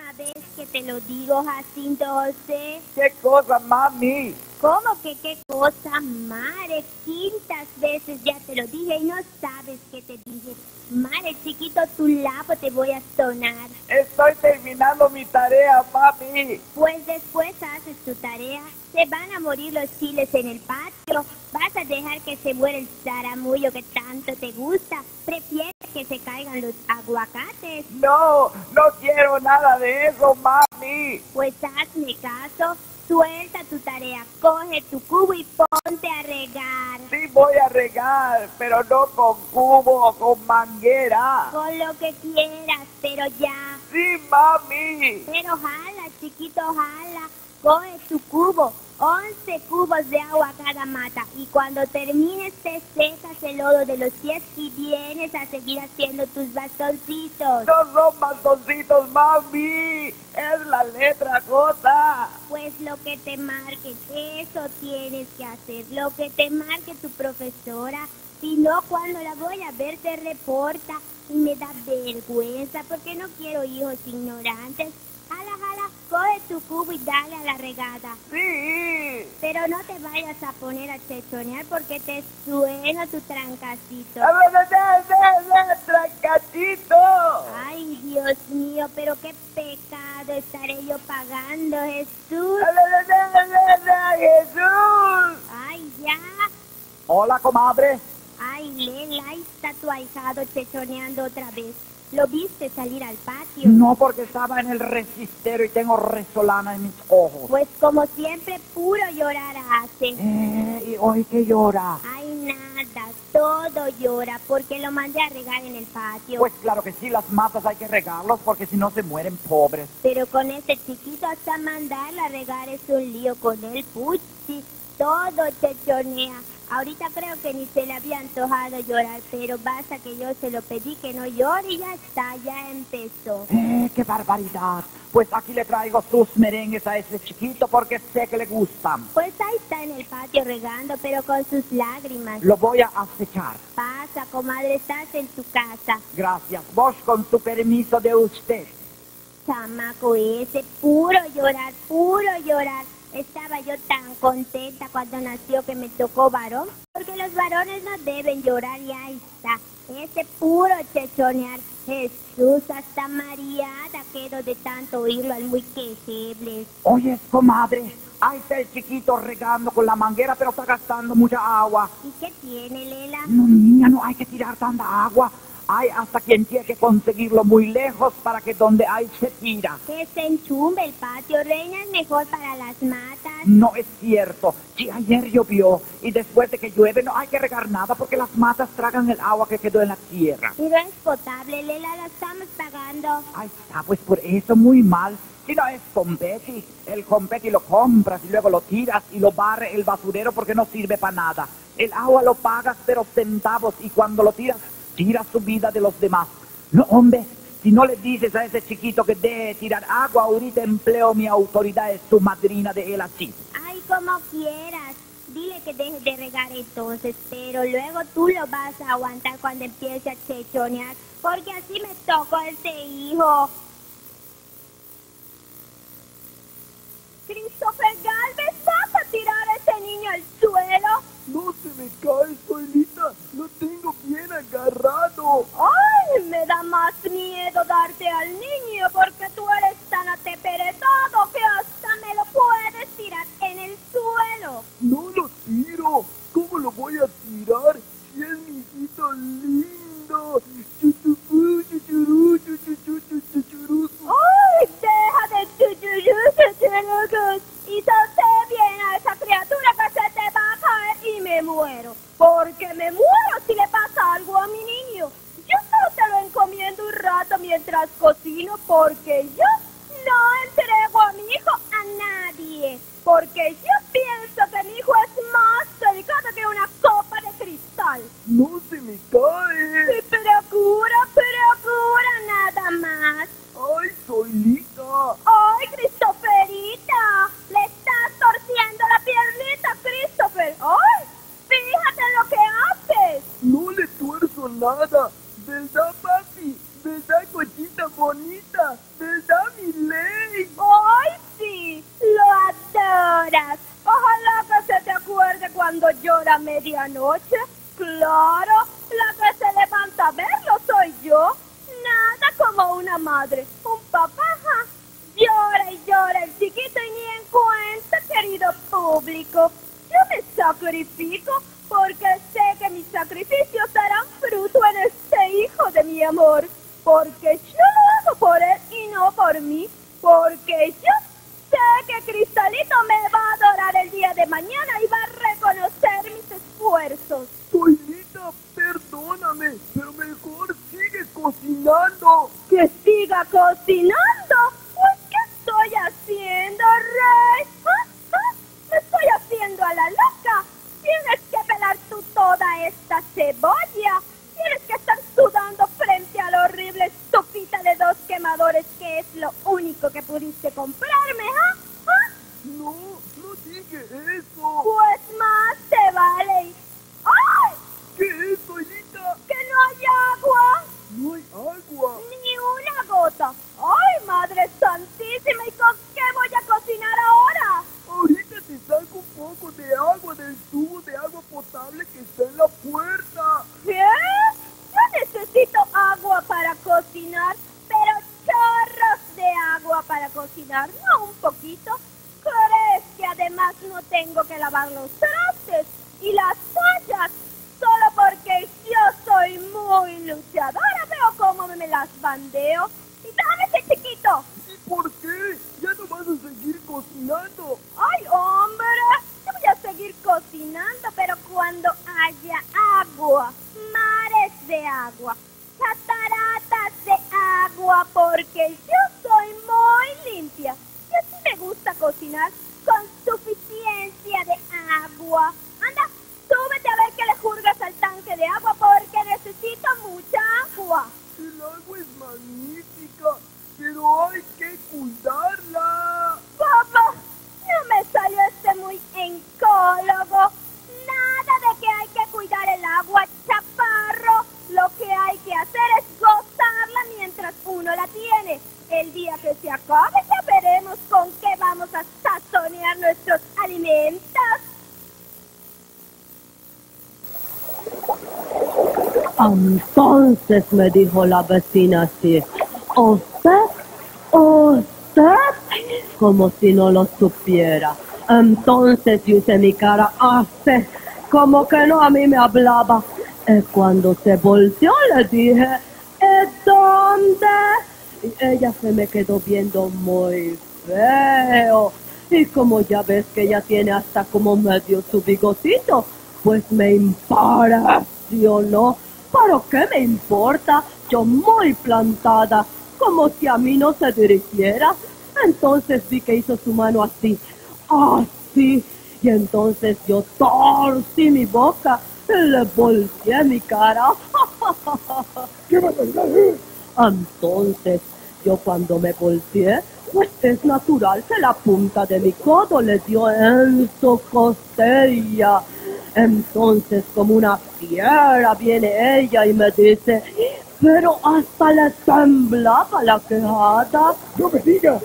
vez que te lo digo, Jacinto José. ¿Qué cosa, mami? ¿Cómo que qué cosa, Mare? Quintas veces ya te lo dije y no sabes qué te dije. Mare, chiquito, tu lapo te voy a sonar. Estoy terminando mi tarea, mami. Pues después haces tu tarea. Se van a morir los chiles en el patio. Vas a dejar que se muera el zaramullo que tanto te gusta. Prefieres que se caigan los aguacates. No, no quiero nada de eso, mami. Pues hazme caso. Suelta tu tarea, coge tu cubo y ponte a regar. Sí voy a regar, pero no con cubo o con manguera. Con lo que quieras, pero ya. Sí, mami. Pero jala, chiquito, jala. Coge tu cubo, 11 cubos de agua a cada mata. Y cuando termines te secas el lodo de los pies y vienes a seguir haciendo tus bastoncitos. No son bastoncitos, mami. Es la letra J. Pues lo que te marque, eso tienes que hacer. Lo que te marque tu profesora. Si no, cuando la voy a ver te reporta. Y me da vergüenza porque no quiero hijos ignorantes. Jala, jala, coge tu cubo y dale a la regada. Sí. Pero no te vayas a poner a chechonear porque te suena tu trancacito. ¡Trancachito! Ay, Dios mío, pero qué pecado estaré yo pagando, Jesús. ¡Jesús! Ay, ya. Hola, comadre. Ay, Lela, ahí está tu ahijado chechoneando otra vez. ¿Lo viste salir al patio? No, porque estaba en el resistero y tengo resolana en mis ojos. Pues como siempre, puro llorar hace. ¿Y hoy qué llora? Ay, nada, todo llora porque lo mandé a regar en el patio. Pues claro que sí, las matas hay que regarlos porque si no se mueren pobres. Pero con este chiquito hasta mandarla a regar es un lío con el puchi. Todo chechonea. Ahorita creo que ni se le había antojado llorar, pero basta que yo se lo pedí que no llore y ya está, ya empezó. ¡Qué barbaridad! Pues aquí le traigo sus merengues a ese chiquito porque sé que le gustan. Pues ahí está en el patio regando, pero con sus lágrimas. Lo voy a acechar. Pasa, comadre, estás en tu casa. Gracias. Vos con su permiso de usted. Chamaco ese, puro llorar, puro llorar. Estaba yo tan contenta cuando nació que me tocó varón, porque los varones no deben llorar y ahí está, ese puro chechonear. Jesús, hasta mareada quedo de tanto oírlo al muy quejibles. Oye, comadre, ahí está el chiquito regando con la manguera, pero está gastando mucha agua. ¿Y qué tiene, Lela? No, niña, no hay que tirar tanta agua. Hay hasta quien tiene que conseguirlo muy lejos para que donde hay se tira. Que se enchumbe el patio, reina, es mejor para las matas. No es cierto. Si ayer llovió y después de que llueve no hay que regar nada porque las matas tragan el agua que quedó en la tierra. Pero es potable, Lela, la estamos pagando. Ahí está, pues por eso muy mal. Si no es confeti, el confeti lo compras y luego lo tiras y lo barre el basurero porque no sirve para nada. El agua lo pagas pero centavos y cuando lo tiras su vida de los demás. No, hombre, si no le dices a ese chiquito que deje tirar agua, ahorita empleo mi autoridad, es su madrina de él así. Ay, como quieras. Dile que deje de regar entonces, pero luego tú lo vas a aguantar cuando empiece a chechonear, porque así me tocó ese hijo. Christopher Galvez, ¿vas a tirar a ese niño al suelo? No se me cae, Suelita, lo tengo bien agarrado. Ay, me da más miedo darte al niño porque tú eres tan ateperetado que hasta me lo puedes tirar en el suelo. No lo tiro, ¿cómo lo voy a tirar si es mi hijito lindo? ¡Ay, deja de chuchurus! Y soste bien a esa criatura que se te va a caer y me muero. Porque me muero si le pasa algo a mi niño. Yo solo te lo encomiendo un rato mientras cocino porque yo no entrego a mi hijo a nadie. Porque yo pienso que mi hijo es más delicado que una copa de cristal. No se me cae. Y procura nada más. Ay, Solita. ¡Ay, Christopherita! ¡Le estás torciendo la piernita, Christopher! ¡Ay! ¡Fíjate en lo que haces! No le tuerzo nada. ¿Verdad, papi? ¿Verdad, cochita bonita? ¿Verdad, mi ley? ¡Ay, sí! ¡Lo adoras! Ojalá que se te acuerde cuando llora a medianoche. ¡Claro! La que se levanta a verlo soy yo. Nada como una madre. Un papá, ja. Llora y llora el chiquito y ni en cuenta, querido público. Yo me sacrifico porque sé que mis sacrificios darán fruto en este hijo de mi amor. Porque yo lo hago por él y no por mí. Porque yo sé que Cristalito me va a adorar el día de mañana y va a reconocer mis esfuerzos. Toilita, perdóname, pero mejor sigue cocinando. ¿Que siga cocinando? Pues, ¿qué estoy haciendo, Rey? ¿Me estoy haciendo a la loca? Tienes que pelar tú toda esta cebolla. Tienes que estar sudando frente a la horrible estufita de 2 quemadores que es lo único que pudiste comprarme, No, no dije eso. Pues más te vale. ¡Ay! ¿Qué es, Toilita? ¡Que no hay agua! No hay agua. ¡Ni una gota! ¡Ay, Madre Santísima! ¿Y con qué voy a cocinar ahora? Ahorita te saco un poco de agua del tubo de agua potable que está en la puerta. ¿Qué? Yo necesito agua para cocinar, pero chorros de agua para cocinar, no un poquito. ¿Crees que además no tengo que lavar los trastes y las ollas? Solo porque yo soy muy luchadora, veo cómo me las bandeo. ¡Y dame ese chiquito! ¿Y por qué? ¿Ya no vas a seguir cocinando? ¡Ay, hombre! Yo voy a seguir cocinando, pero cuando haya agua, mares de agua, cataratas de agua, porque yo soy muy limpia. Y así me gusta cocinar con suficiencia de agua. Anda, súbete a ver que le jurgas al tanque de agua, porque necesito mucha agua. El agua es magnífica, pero hay que cuidarla. Papá, no me salió muy encólogo. Nada de que hay que cuidar el agua, chaparro. Lo que hay que hacer es gozarla mientras uno la tiene. El día que se acabe ya veremos con qué vamos a sazonear nuestros alimentos. Entonces me dijo la vecina así, ¿usted? Como si no lo supiera. Entonces yo hice mi cara así, como que no a mí me hablaba. Y cuando se volteó le dije, ¿dónde? Y ella se me quedó viendo muy feo. Y como ya ves que ella tiene hasta como medio su bigotito, pues me impresionó. ¿Pero qué me importa? Yo muy plantada, como si a mí no se dirigiera. Entonces vi que hizo su mano así, así. Y entonces yo torcí mi boca y le volteé mi cara. ¿Qué vas a hacer? Entonces, yo cuando me volteé, pues es natural que la punta de mi codo le dio en su costilla. Entonces, como una fiera, viene ella y me dice, pero hasta le temblaba la quejada. ¡No me digas!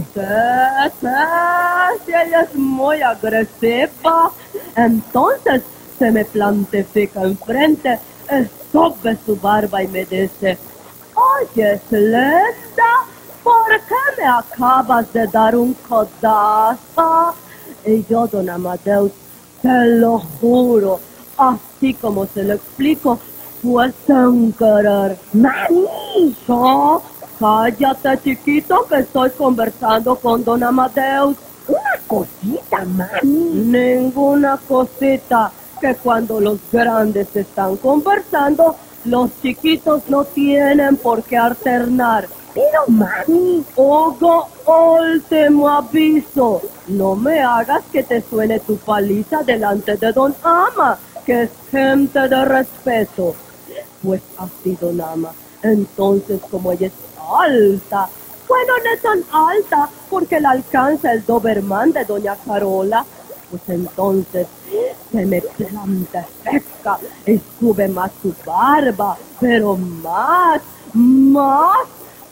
Sí, ella es muy agresiva. Entonces, se me plantifica enfrente, sube su barba y me dice, oye, Linda, ¿por qué me acabas de dar un codazo? Y yo, don Amadeus, te lo juro, así como se lo explico, fue sin querer. ¡Mami! Yo, cállate, chiquito, que estoy conversando con don Amadeus. Una cosita, mami. Ninguna cosita, que cuando los grandes están conversando, los chiquitos no tienen por qué alternar. Pero, mami, Hugo, último aviso, no me hagas que te suene tu paliza delante de don Ama, que es gente de respeto. Pues así, don Ama, entonces como ella es alta, bueno, no es tan alta, porque la alcanza el Doberman de doña Carola, pues entonces se me planta seca y sube más su barba, pero más,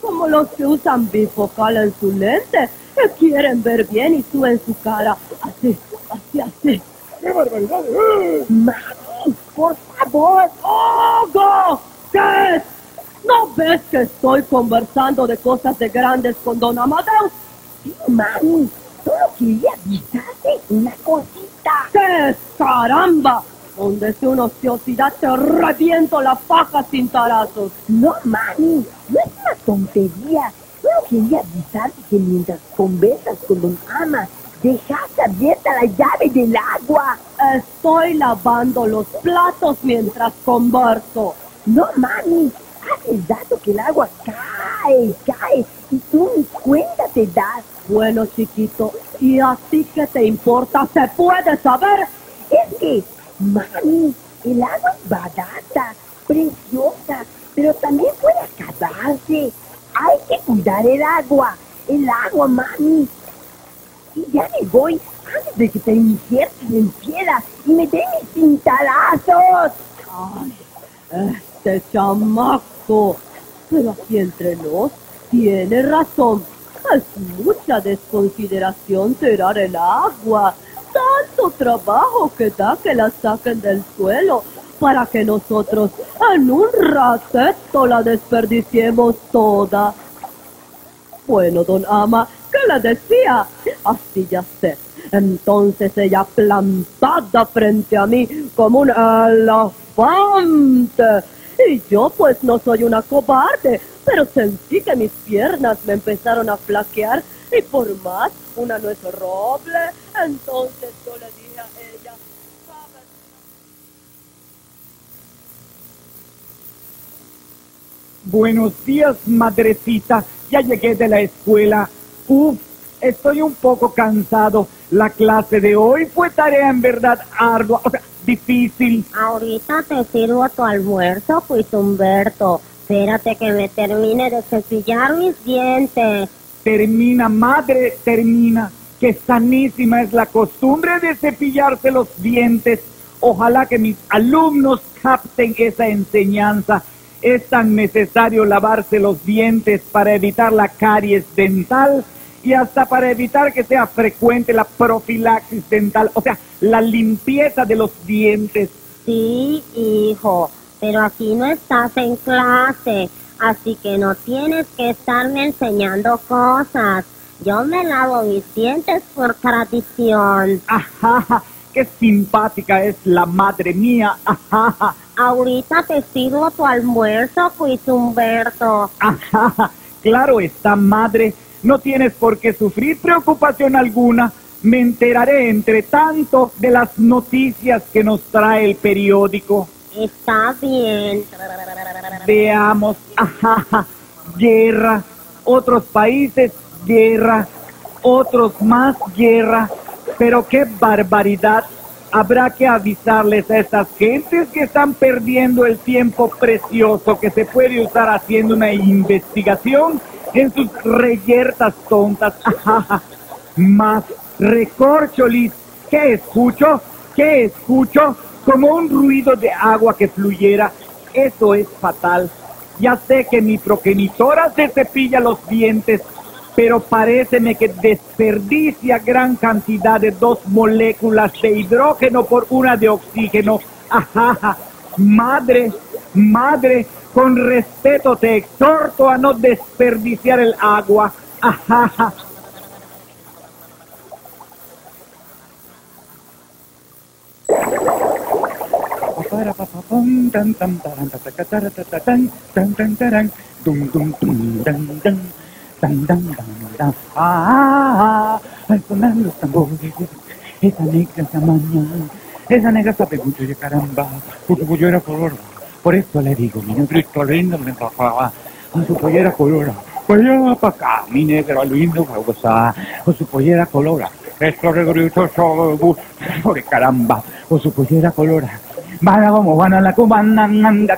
como los que usan bifocal en su lente, que quieren ver bien y suben su cara así, así, así. ¡Qué barbaridad! Mami, por favor. ¡Ogo! ¿Qué es? ¿No ves que estoy conversando de cosas de grandes con don Amadeus? Sí, mami, solo quería avisarte una cosita. ¿Qué es, caramba? Donde sea una ociosidad te reviento la faja sin tarazos. No, mami, no es una tontería. Solo quería avisarte que mientras conversas con don Ama, dejaste abierta la llave del agua. Estoy lavando los platos mientras converso. No, mami, hace rato que el agua cae, y tú ni cuenta te das. Bueno, chiquito, ¿y a ti qué te importa? ¿Se puede saber? Es que, mami, el agua es barata, preciosa, pero también puede acabarse. Hay que cuidar el agua, mami. Y ya me voy antes de que te inviertas en piedra y me den mis cintarazos. Ay, este chamaco. Pero aquí entre nos, tiene razón. Es mucha desconsideración tirar el agua. Tanto trabajo que da que la saquen del suelo para que nosotros en un ratito la desperdiciemos toda. Bueno, don Ama, ¿qué le decía? Así ya sé. Entonces ella plantada frente a mí como un elefante. Y yo pues no soy una cobarde, pero sentí que mis piernas me empezaron a flaquear y por más una no es roble, entonces yo le dije a ella, ¿sabes? Buenos días, madrecita. Ya llegué de la escuela. Estoy un poco cansado. La clase de hoy fue tarea en verdad ardua, o sea, difícil. Ahorita te sirvo tu almuerzo, pues Humberto. Espérate que me termine de cepillar mis dientes. Termina, madre, termina. Que sanísima es la costumbre de cepillarse los dientes. Ojalá que mis alumnos capten esa enseñanza. Es tan necesario lavarse los dientes para evitar la caries dental y hasta para evitar que sea frecuente la profilaxis dental, o sea, la limpieza de los dientes. Sí, hijo, pero aquí no estás en clase, así que no tienes que estarme enseñando cosas. Yo me lavo mis dientes por tradición. Ajá, qué simpática es la madre mía. Ajá. Ahorita te sirvo tu almuerzo, pues Humberto. Ajá, claro está, madre. No tienes por qué sufrir preocupación alguna. Me enteraré, entre tanto, de las noticias que nos trae el periódico. Está bien. Veamos. Ajá, guerra. Otros países, guerra. Otros más, guerra. Pero qué barbaridad. Habrá que avisarles a estas gentes que están perdiendo el tiempo precioso que se puede usar haciendo una investigación en sus reyertas tontas. Ajá. Más recorcholis. ¿Qué escucho? ¿Qué escucho? Como un ruido de agua que fluyera. Eso es fatal. Ya sé que mi progenitora se cepilla los dientes, pero paréceme que desperdicia gran cantidad de 2 moléculas de hidrógeno por una de oxígeno. Ajá. Madre, con respeto te exhorto a no desperdiciar el agua. Ajá. Sonan los tambores, esa negra esa mañana, esa negra sabe mucho de caramba, con su pollera color, por eso le digo, mi negrito lindo me bajaba, con su pollera color, pues ya para acá, mi negro lindo me gozaba, con su pollera color, esto negrito sobre caramba, con su pollera color. Para como Juana la cubana,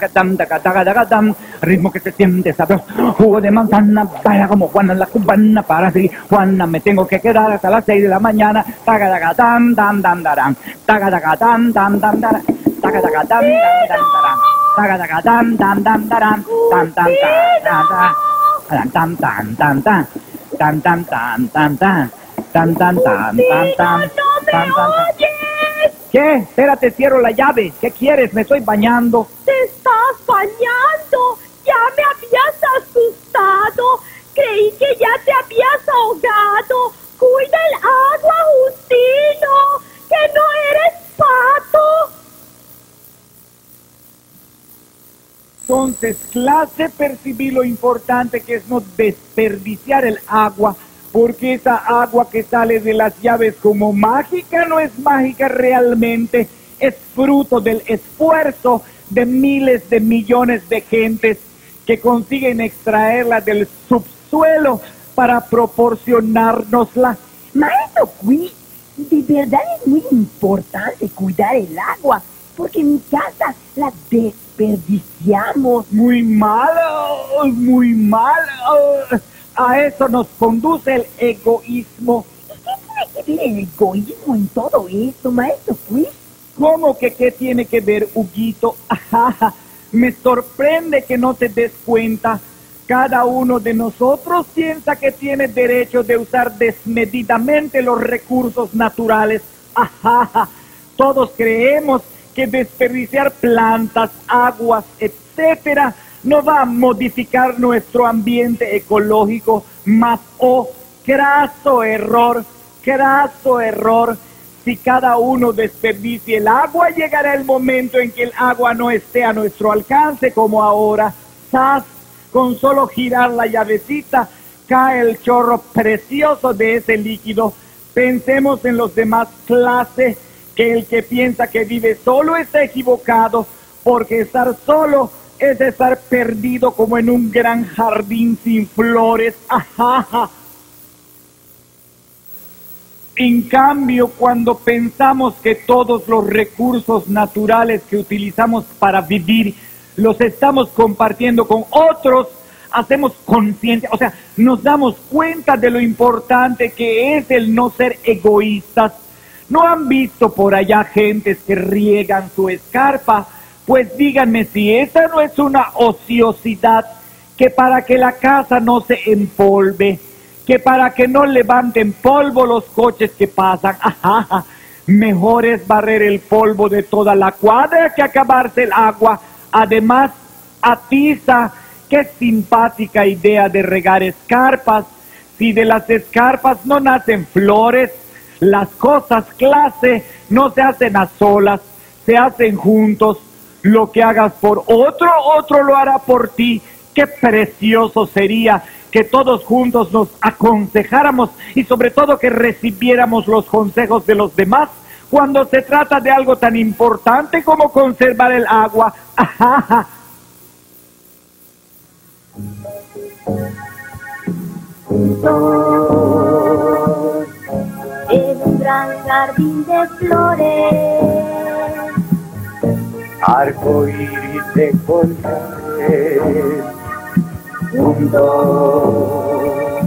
ritmo que se siente sabroso, jugo de manzana, para como Juana la cubana, para así, Juana me tengo que quedar hasta las 6 de la mañana, tagadagatam, tam, tam, darán, tagadagatam, tam, tam, darán, tagadagatam, tam, tam, darán, tagadagatam, tam, tam, darán, tam, tam, tam, Tan tan tan tan tan tan tan tan tan tan tan tan tan tan tan ¡No me tan. oyes! ¿Qué? Espérate, cierro la llave. ¿Qué quieres? Me estoy bañando. ¡Te estás bañando! ¡Ya me habías asustado! Creí que ya te habías ahogado. ¡Cuida el agua, Justino! ¡Que no eres pato! Entonces, clase, percibí lo importante que es no desperdiciar el agua, porque esa agua que sale de las llaves como mágica no es mágica realmente, es fruto del esfuerzo de miles de millones de gentes que consiguen extraerla del subsuelo para proporcionárnosla. Maestro Quiz, de verdad es muy importante cuidar el agua, porque en mi casa la desperdiciamos. Muy mal, muy mal. A eso nos conduce el egoísmo. ¿Y qué tiene que ver el egoísmo en todo esto, Maestro Quiz? ¿Cómo que qué tiene que ver, Huguito? Me sorprende que no te des cuenta. Cada uno de nosotros piensa que tiene derecho de usar desmedidamente los recursos naturales. Todos creemos que desperdiciar plantas, aguas, etcétera, no va a modificar nuestro ambiente ecológico, mas craso error. Si cada uno desperdicia el agua, llegará el momento en que el agua no esté a nuestro alcance como ahora. ¡Zas! Con solo girar la llavecita, cae el chorro precioso de ese líquido. Pensemos en los demás, clase, que el que piensa que vive solo está equivocado, porque estar solo es estar perdido como en un gran jardín sin flores. En cambio, cuando pensamos que todos los recursos naturales que utilizamos para vivir los estamos compartiendo con otros, hacemos conciencia, o sea, nos damos cuenta de lo importante que es el no ser egoístas. ¿No han visto por allá gentes que riegan su escarpa? Pues díganme si esa no es una ociosidad, que para que la casa no se empolve, que para que no levanten polvo los coches que pasan. Mejor es barrer el polvo de toda la cuadra que acabarse el agua. Además, atiza, qué simpática idea de regar escarpas. Si de las escarpas no nacen flores, las cosas, clase, no se hacen a solas, se hacen juntos. Lo que hagas por otro, otro lo hará por ti. Qué precioso sería que todos juntos nos aconsejáramos y sobre todo que recibiéramos los consejos de los demás cuando se trata de algo tan importante como conservar el agua. En un gran jardín de flores, arcoíris de colores, juntos,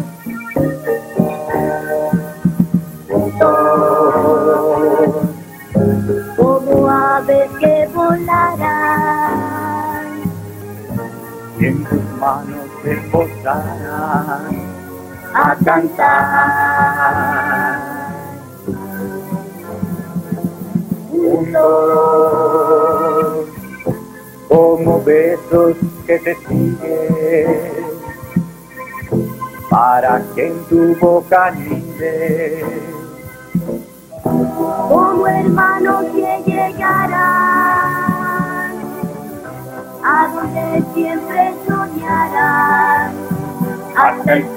como aves que volarán, y en tus manos se posarán a cantar. juntos, como besos que te siguen, para que en tu boca anide, Como hermanos que llegarán a donde siempre soñarán, hasta el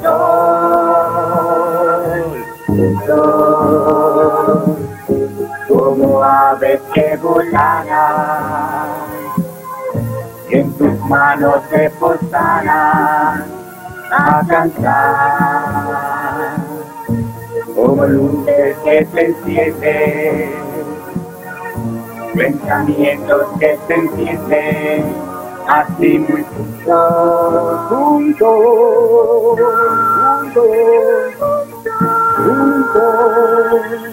sol, como aves que volarán, y en tus manos se posarán a cantar. como luces que se encienden, pensamientos que se encienden, así muy juntos, juntos, juntos, juntos.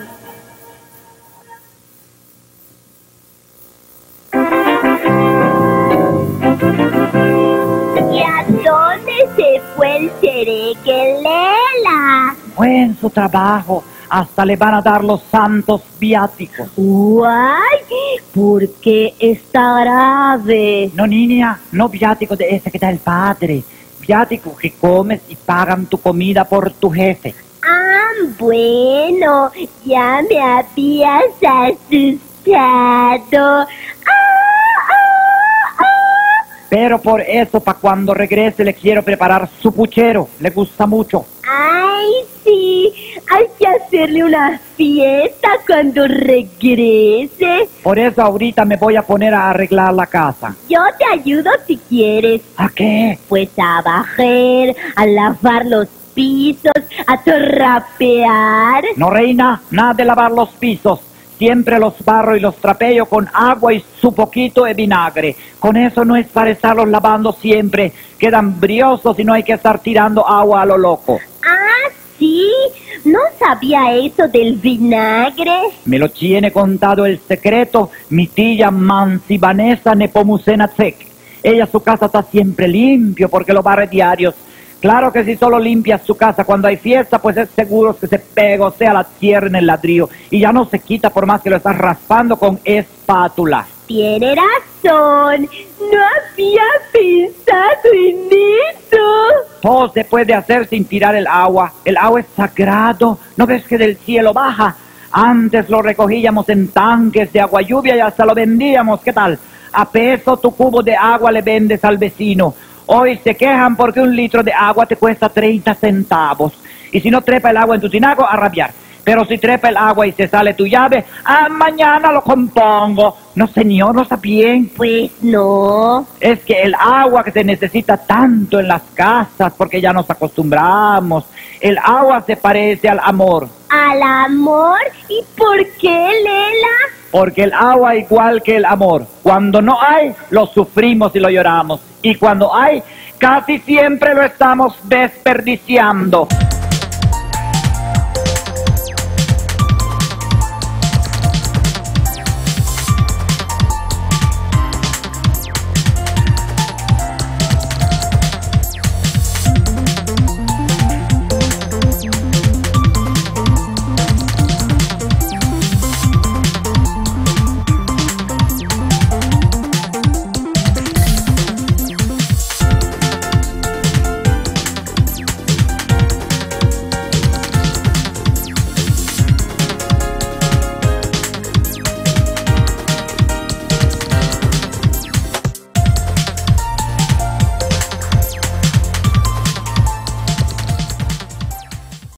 ¿Y a dónde se fue el que Lela. Buen su trabajo. Hasta le van a dar los santos viáticos. Guay, ¿por qué está grave? No, niña, no viático de ese que da el padre. Viático que comes y pagan tu comida por tu jefe. Ah, bueno, ya me habías asustado. Pero por eso, para cuando regrese, le quiero preparar su puchero. Le gusta mucho. Ay, sí, hay que hacerle una fiesta cuando regrese. Por eso ahorita me voy a poner a arreglar la casa. Yo te ayudo si quieres. ¿A qué? Pues a barrer, a lavar los pisos, a trapear. No, reina, nada de lavar los pisos. Siempre los barro y los trapeo con agua y su poquito de vinagre. Con eso no es para estarlos lavando siempre. Quedan briosos y no hay que estar tirando agua a lo loco. Ah, sí, no sabía eso del vinagre. Me lo tiene contado el secreto mi tía Mansi Vanessa Nepomucena Tsek. Ella su casa está siempre limpio porque lo barre diarios. Claro que si solo limpias su casa cuando hay fiesta, pues es seguro que se pegosea la tierra en el ladrillo y ya no se quita por más que lo estás raspando con espátula. Tiene razón, no había pensado en eso. Todo se puede hacer sin tirar el agua. El agua es sagrado. ¿No ves que del cielo baja? Antes lo recogíamos en tanques de agua lluvia y hasta lo vendíamos. ¿Qué tal? A peso tu cubo de agua le vendes al vecino. Hoy se quejan porque un litro de agua te cuesta 30 centavos. Y si no trepa el agua en tu tinaco, a rabiar. Pero si trepa el agua y se sale tu llave, mañana lo compongo. No, señor, no está bien. Pues no. Es que el agua que se necesita tanto en las casas, porque ya nos acostumbramos. El agua se parece al amor. ¿Al amor? ¿Y por qué, Lela? Porque el agua igual que el amor. Cuando no hay, lo sufrimos y lo lloramos. Y cuando hay, casi siempre lo estamos desperdiciando.